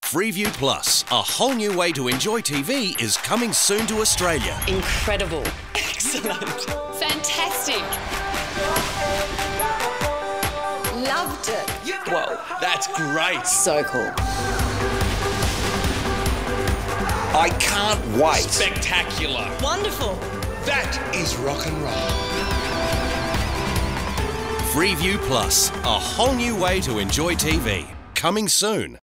Freeview Plus, a whole new way to enjoy TV, is coming soon to Australia. Incredible. Excellent. Fantastic. Loved it. Whoa. That's great. So cool. I can't wait. Spectacular. Wonderful. That is rock and roll. Freeview Plus, a whole new way to enjoy TV, coming soon.